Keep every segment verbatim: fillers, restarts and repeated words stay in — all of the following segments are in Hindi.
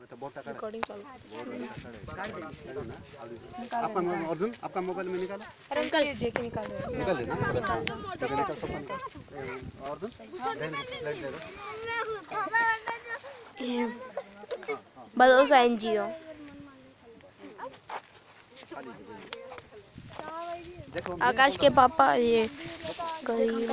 रिकॉर्डिंग चालू आपका अर्जुन आपका मोबाइल में निकाला अरे अंकल जे के निकाल दो निकाल देना अर्जुन भरोसा एनजीओ आकाश के पापा ये गरीब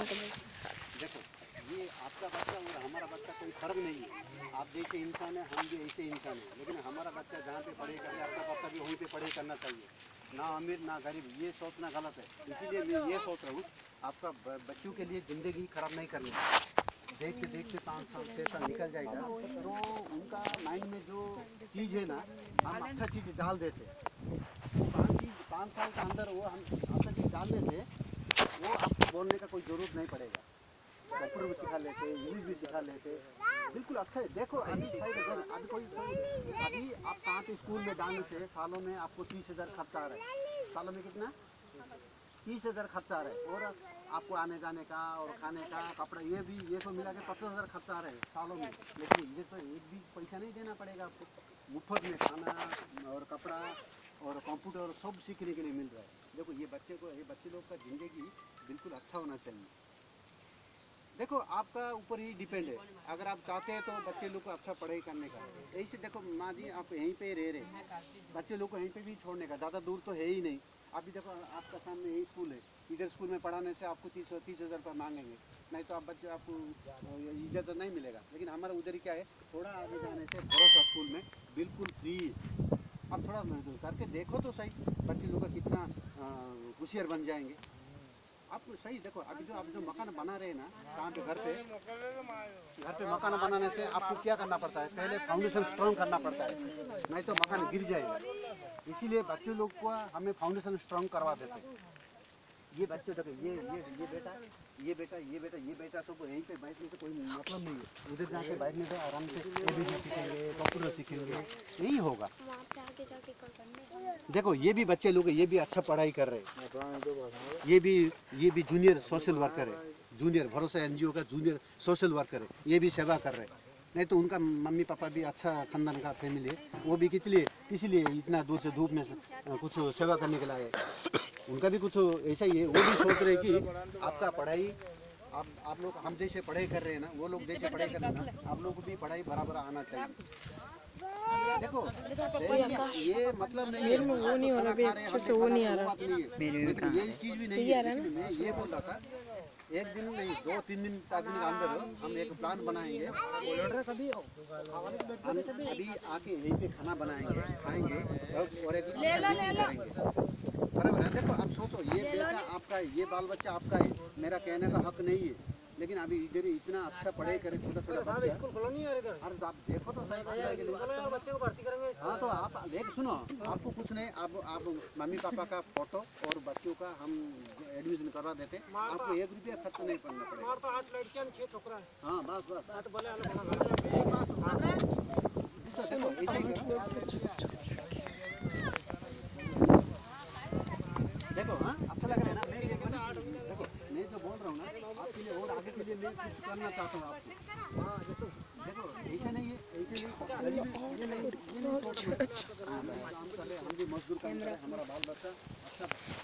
देखो ये आपका बच्चा और हमारा बच्चा कोई फर्क नहीं है। आप जैसे इंसान है हम भी ऐसे इंसान हैं, लेकिन हमारा बच्चा जहाँ पे पढ़े करे आपका बच्चा भी वहीं पे पढ़े करना चाहिए। ना अमीर ना गरीब ये सोचना गलत है। इसीलिए मैं ये सोच रहा हूँ आपका बच्चों के लिए ज़िंदगी खराब नहीं करनी। देखते देखते पाँच साल छः साल निकल जाएगा तो उनका माइंड में जो चीज़ है ना हम अच्छा चीज़ डाल देते पाँच चीज़ पाँच साल के अंदर वो हम अच्छा चीज़ डालने से वो आपको बोलने का कोई ज़रूरत नहीं पड़ेगा। कंप्यूटर भी सिखा लेते इंग्लिश भी सिखा लेते बिल्कुल अच्छा है। देखो अभी अभी कोई अभी आप कहाँ पे स्कूल में डालने से सालों में आपको तीस हज़ार खर्चा आ रहा है। सालों में कितना तीस हज़ार खर्चा आ रहा है और आपको आने जाने का और खाने का कपड़ा ये भी ये तो मिला के पचास हज़ार खर्चा आ रहा है सालों में। लेकिन ये तो एक भी पैसा नहीं देना पड़ेगा आपको। मुफ्त में खाना और कपड़ा और कंप्यूटर सब सीखने के लिए मिल रहा है। देखो ये बच्चे को ये बच्चे लोग का ज़िंदगी बिल्कुल अच्छा होना चाहिए। देखो आपका ऊपर ही डिपेंड है। अगर आप चाहते हैं तो बच्चे लोग को अच्छा पढ़ाई करने का यही से देखो माँ जी आप यहीं पे रह रहे बच्चे लोग को यहीं पे भी छोड़ने का ज़्यादा दूर तो है ही नहीं। अभी देखो आपका सामने यही स्कूल है इधर स्कूल में पढ़ाने से आपको तीस तीस हज़ार रुपये मांगेंगे नहीं तो आप बच्चे आपको इज्जत नहीं मिलेगा। लेकिन हमारा उधर ही क्या है थोड़ा आगे जाने से भरोसा स्कूल में बिल्कुल फ्री आप थोड़ा करके देखो तो सही बच्चे लोग का कितना होशियार बन जाएंगे। आपको सही देखो अभी जो आप जो मकान बना रहे हैं ना कहाँ पे घर पे घर पे मकान बनाने से आपको क्या करना पड़ता है पहले फाउंडेशन स्ट्रॉन्ग करना पड़ता है नहीं तो मकान गिर जाएगा। इसीलिए बच्चे लोग को हमें फाउंडेशन स्ट्रॉन्ग करवा देते हैं। ये बच्चे देखो ये ये ये बेटा ये बेटा ये बेटा ये बेटा सब यहीं पे बैठने से कोई मतलब नहीं है। उधर जाके बैठने से आराम से सीखेंगे कंप्यूटर सीखेंगे यही होगा। देखो ये भी बच्चे लोग ये भी अच्छा पढ़ाई कर रहे हैं। ये भी ये भी जूनियर सोशल वर्कर है जूनियर भरोसा एनजीओ का जूनियर सोशल वर्कर है। ये भी सेवा कर रहे हैं नहीं तो उनका मम्मी पापा भी अच्छा खानदान का फैमिली है वो भी कितने इसलिए इतना दूर से धूप में कुछ सेवा करने के लिए उनका भी कुछ ऐसा ही है। वो भी सोच रहे कि आपका पढ़ाई आप आप लोग हम जैसे पढ़ाई कर रहे हैं ना वो लोग जैसे पढ़ाई कर रहे हैं ना आप लोग को भी पढ़ाई बराबर आना चाहिए। देखो ये मतलब नहीं है वो नहीं हो रहा अभी अच्छे से वो नहीं आ रहा ये चीज़ भी नहीं है। मैं ये बोल रहा था एक दिन नहीं दो तीन दिन चार दिन के अंदर हम एक प्लान बनाएंगे। हम अभी आके यहीं पे खाना बनाएंगे खाएंगे और एक करेंगे बराबर है। देखो आप सोचो ये बेटा आपका ये बाल बच्चा आपका है मेरा कहने का हक नहीं है लेकिन अभी इधर इतना अच्छा पढ़ाई करे छोटा छोटा बच्चा स्कूल खोलो नहीं यार इधर अरे आप देखो तो सही बच्चे को भर्ती करेंगे। हाँ तो आप देख सुनो आपको कुछ नहीं आप आप मम्मी पापा का फोटो और बच्चों का हम एडमिशन करवा देते आपको एक रुपया खर्च नहीं करना पड़ेगा। तो आठ लड़कियां छह छोकरा हाँ बस बस देखो हाँ अच्छा लग रहा है ना। मैं देखो मैं जो बोल रहा हूँ ना आपके लिए और आगे के लिए मैं कुछ करना चाहता हूँ आपको। हाँ देखो देखो ऐसे नहीं है ऐसे नहीं ये नहीं ये नहीं सोच रहे हम भी मजदूर काम करें हमारा बाल बच्चा अच्छा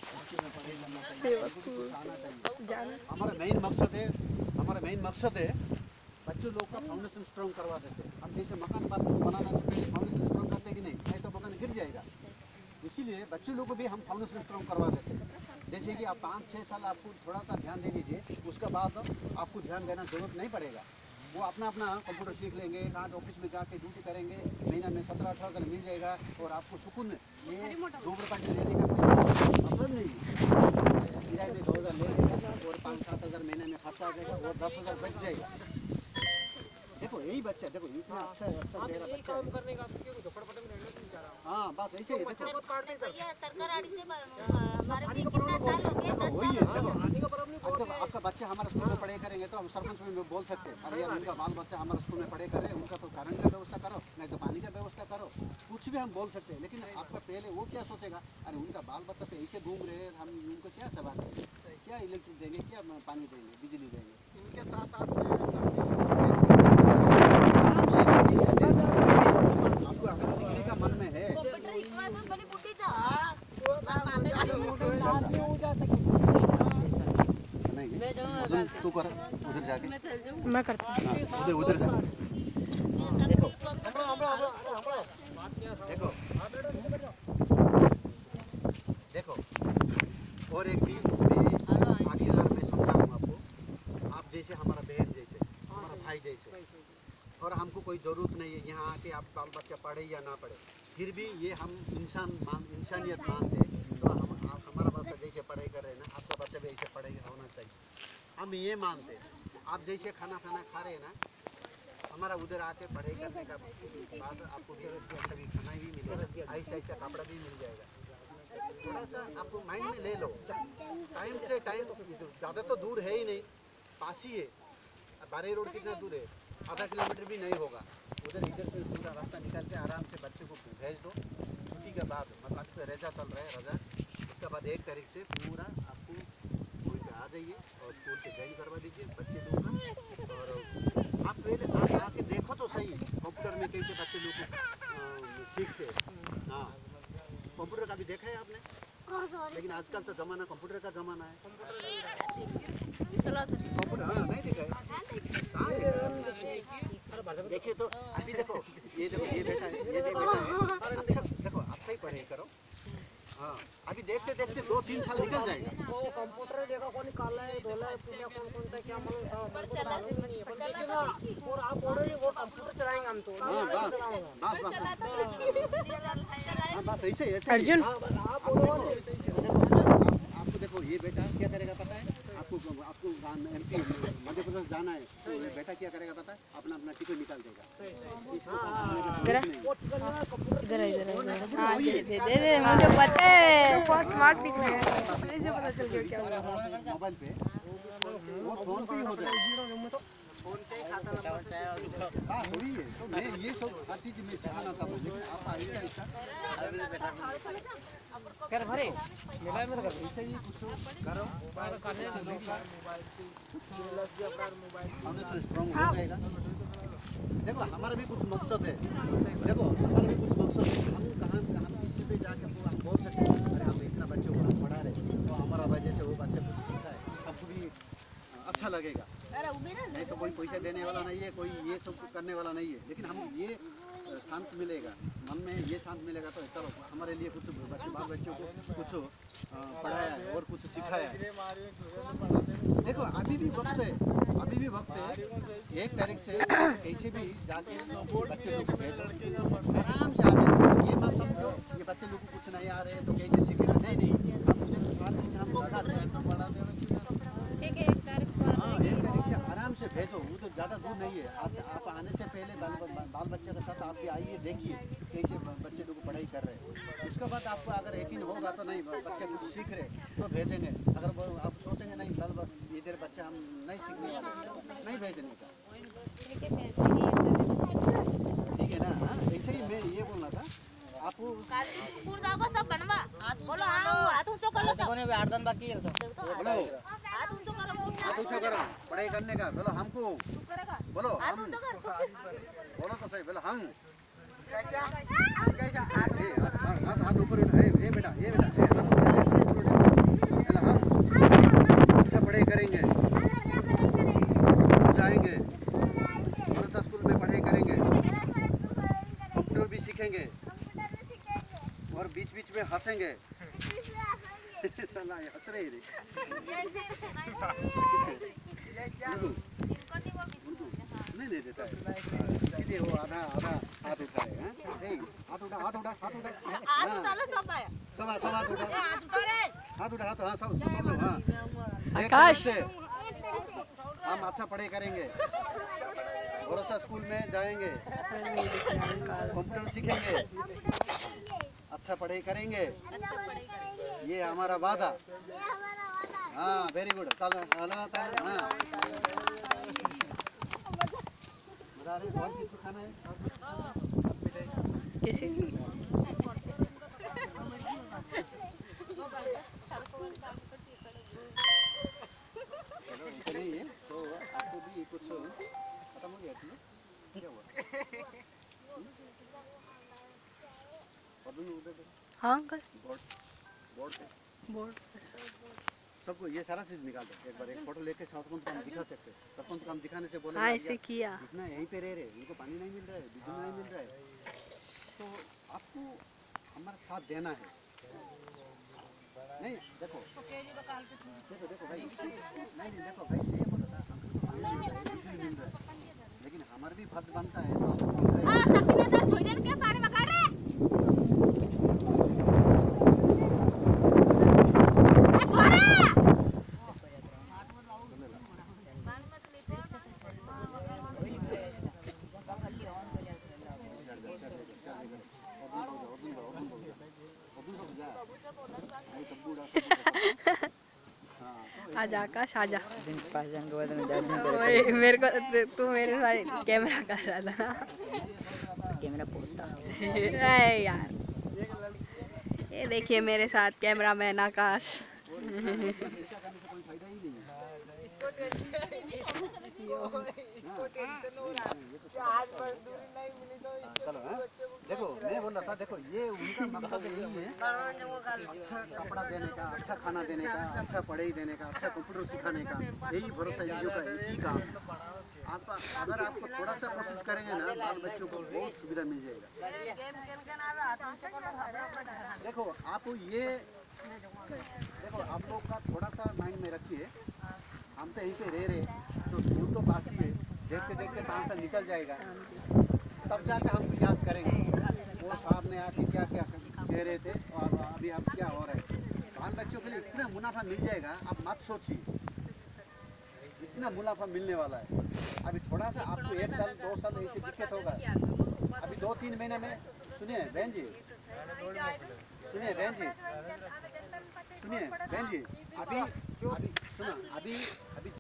हमारा मेन मकसद है हमारा मेन मकसद है बच्चों लोग का फाउंडेशन स्ट्रॉन्ग करवा देते हैं। हम जैसे मकान बनाना से पहले फाउंडेशन स्ट्रॉन्ग करते कि नहीं नहीं तो मकान गिर जाएगा। इसीलिए बच्चों लोग को भी हम फाउंडेशन स्ट्रॉन्ग करवा देते हैं। जैसे कि आप पाँच छः साल आपको थोड़ा सा ध्यान दे दीजिए उसके बाद आपको ध्यान देना जरूरत नहीं पड़ेगा। वो अपना अपना कंप्यूटर सीख लेंगे कहाँ ऑफिस में जाके ड्यूटी करेंगे महीना में सत्रह अठारह हज़ार मिल जाएगा और आपको सुकून ये दो रुपये लेने का कोई मतलब नहीं है। किराए में दो हज़ार ले लेगा और पाँच सात हज़ार महीने में खर्चा आ जाएगा और दस हज़ार बच जाएगा। देखो यही बच्चा देखो इतना अच्छा अच्छा मेरा बच्चा काम करने का झोपड़पट्टी में रहने नहीं चाह रहा। हाँ बस ऐसे ही देखो भैया सरकार आड़ी से हमारे भी कितना साल हो गए दस साल देखो आपका बच्चा हमारे स्कूल में पढ़ाई करेंगे तो हम सरपंच में बोल सकते हैं अरे यार उनका बाल बच्चा हमारे स्कूल में पढ़ाई कर रहे हैं उनका तो कारण का व्यवस्था करो नहीं तो पानी का व्यवस्था करो कुछ भी हम बोल सकते हैं। लेकिन आपका पहले वो क्या सोचेगा अरे उनका बाल बच्चा तो ऐसे घूम रहे हैं हम उनको क्या सेवा करेंगे क्या इलेक्ट्रिक देंगे क्या पानी देंगे बिजली देंगे इनके साथ साथ मैं करता हूँ। हाँ, उधर उधर जा। देखो देखो देखो और एक भी मैं आगे बार मैं समझाऊँ आपको। आप जैसे हमारा बहन जैसे, हमारा भाई जैसे, और हमको कोई ज़रूरत नहीं है यहाँ आके आप बाल बच्चा पढ़े या ना पढ़े, फिर भी ये हम इंसान मान इंसानियत मानते हैं। तो हम आप हमारा बच्चा जैसे पढ़ाई कर रहे हैं ना, आपका बच्चा भी ऐसे पढ़ाई होना चाहिए, हम ये मानते हैं। आप जैसे खाना खाना खा रहे हैं ना, हमारा उधर आके पढ़ाई करने का बाद आपको भी अच्छा भी खाना भी मिलेगा, ऐसा ऐसा कपड़ा भी मिल जाएगा। थोड़ा सा आपको माइंड में ले लो, टाइम से टाइम ज़्यादा तो दूर है ही नहीं, पास ही है। बारह रोड कितना दूर है, आधा किलोमीटर भी नहीं होगा। उधर इधर से पूरा रास्ता निकाल के आराम से बच्चों को भेज दो। छुट्टी के बाद मतलब अभी तो रजा चल रहा है, रजा उसके बाद एक तारीख से पूरा आपको स्कूल पे आ जाइए और स्कूल पे ज्वाइन करवा दीजिए बच्चे लोग का। और आप पहले आप आके देखो तो सही कंप्यूटर में कैसे बच्चे लोग सीखते हैं। हाँ, कंप्यूटर का भी देखा है आपने, लेकिन आजकल तो ज़माना कंप्यूटर का ज़माना है। कंप्यूटर हाँ नहीं देखा है, कहाँ देखा? देखिए तो अभी देखो ये देखो ये बेटा है, ये भी बेटा है। अच्छा देखो अच्छा ही पढ़ाई करो। हाँ अभी देखते देखते दो तीन साल निकल जाएगा। वो कंप्यूटर देखो कौन काला है धोला है पीला कौन कौन सा क्या मालूम था मेरे को मालूम नहीं है पर देखिए ना और आप ऑलरेडी वो कंप्यूटर चलाएंगे हम तो हाँ बस बस बस हाँ बस ऐसे ही ऐसे ही। अर्जुन आप आप देखो आपको देखो ये बेटा क्या करेगा पता है आपको? आपको एम पी मध्य प्रदेश जाना है तो ये बेटा क्या करेगा पता है? अपना अपना टिकट निकाल देगा। इसको इधर इधर इधर हाँ दे दे दे दे मुझे पता है बहुत स्मार्ट दिख रहा है, ऐसे पता चल गया क्या हुआ। मोबाइल पे वो फोन पे ही हो जाएगा। फोन से ही खाता नंबर हाँ थोड़ी है तो मैं ये सब हर चीज़ में सिखाना था, लेकिन आप आइएगा इसका कर भरे मिला में कर ऐसे ही कुछ करो फाउंडेशन स्ट्रॉन्ग हो जाएगा। देखो हमारा भी कुछ मकसद है, देखो हमारा भी कुछ मकसद है। हम कहाँ से हम किसी पे जाके हम बोल सकते हैं अरे हम इतना बच्चों को हम पढ़ा रहे तो हमारा वजह से वो बच्चा कुछ सीखा है, हमको भी अच्छा लगेगा। नहीं तो कोई पैसा देने वाला नहीं है, कोई ये सब करने वाला नहीं है, लेकिन हम ये शांत मिलेगा मन में, ये शांत मिलेगा तो चलो हमारे लिए कुछ बाल बच्चों को कुछ पढ़ाया है और कुछ सिखाया है। देखो अभी भी वक्त है, अभी भी वक्त है। एक तारीख से कैसे भी जाके बच्चे लोग को भेजो, आराम से आ जाओ। ये मत समझो ये बच्चे लोग को कुछ नहीं आ रहे हैं तो कैसे सीखेगा, नहीं नहीं हर चीज़ हम सिखाते हैं। हाँ एक तारीख से आराम से भेजो, वो तो ज़्यादा दूर नहीं है। आज आप आने से पहले बाल बाल बच्चे के साथ आप भी आइए, देखिए कैसे बच्चे लोग पढ़ाई कर रहे हैं। उसके बाद आपको अगर यकीन होगा तो नहीं बच्चे कुछ सीख रहे तो भेजेंगे। अगर वो आप सोचेंगे नहीं बाल इधर बच्चे हम नहीं सीखने वाले, नहीं भेजने का, ठीक है ना? हाँ ऐसे ही मैं ये बोलना था आपको। सब बनवा बोलो हाँ हाथ ऊंचो कर लो सब देखो ने आठ दिन बाकी है सब बोलो हाथ ऊंचो करो हाथ ऊंचा करो पढ़ाई करने का, बोलो हमको, बोलो हाथ हम, ऊंचो कर बोलो तो सही, बोलो हम। ए, हाथ हाथ हाथ ऊपर उठा, ए ए बेटा ए बेटा ए हाथ ऊपर उठा, बोलो हम अच्छा पढ़ाई करेंगे, स्कूल जाएंगे, मनसा स्कूल में पढ़ाई करेंगे, कंप्यूटर भी सीखेंगे और बीच बीच में हंसेंगे। साला हंस रहे रे नहीं नहीं देता है सीधे वो आधा आधा हाथ उठाए हैं, हाथ उठा हाथ उठा हाथ उठा हाथ उठा लो सब आया सब सब हाथ उठा हाथ उठा रे हाथ उठा हाथ हाँ सब सब लोग हाँ। आकाश से हम अच्छा पढ़ाई करेंगे, भरोसा स्कूल में जाएंगे, कंप्यूटर सीखेंगे, अच्छा पढ़ाई करेंगे, ये हमारा वादा। हाँ वेरी गुड हाँ बता रहे और किसको खाना है किसी नहीं है तो आपको भी कुछ खत्म हो गया क्या हुआ? हाँ अंकल बोर्ड बोर्ड पे बोर्ड सबको ये सारा चीज निकाल दो एक बार, एक फोटो लेके सरपंच को हम दिखा सकते हैं। सरपंच को हम दिखाने से बोले हाँ ऐसे किया। इतना यहीं पे रह रहे, इनको पानी नहीं मिल रहा है, बिजली नहीं मिल रहा है, तो आपको हमारा साथ देना है। नहीं देखो देखो देखो भाई, नहीं नहीं देखो भाई, ये बोला था हमको तो पानी मिल रहा है, बिजली मिल रहा है, लेकिन हमारा भी फर्ज बनता है तो हमको हाँ सपने तो छोड़ देने के पानी मगा रहे छोड़ा आजा आकाश आजा। पाँच जन के बाद में दस जन ओए मेरे को तू मेरे साथ कैमरा कर रहा था ना। कैमरा पोस्ता अरे यार, ये देखिए मेरे साथ कैमरामैन आकाश। चलो हाँ? देखो मैं बोल रहा था, देखो ये उनका मकसद यही है, अच्छा कपड़ा देने का, अच्छा खाना देने का, अच्छा पढ़ाई देने का, अच्छा कंप्यूटर सिखाने का, यही भरोसा एनजीओ का एक ही काम है। आप अगर आपको थोड़ा सा कोशिश करेंगे ना, बाल बच्चों को बहुत सुविधा मिल जाएगा। देखो आप ये देखो आप लोग का थोड़ा सा माइंड में रखिए, हम तो यहीं पे रह रहे, तो स्कूल तो पास ही है, देखते देखते पाँच साल निकल जाएगा, तब जाके हम याद करेंगे वो साहब ने आके क्या क्या कह रहे थे और अभी अब क्या हो रहा है। बाल बच्चों के लिए इतना मुनाफा मिल जाएगा, आप मत सोचिए, इतना मुनाफा मिलने वाला है। अभी थोड़ा सा आपको एक साल दो साल ऐसी दिक्कत होगा, अभी दो तीन महीने में सुनिए बहन जी, सुनिए बहन जी, सुनिए बहन जी, अभी अभी सुना अभी अभी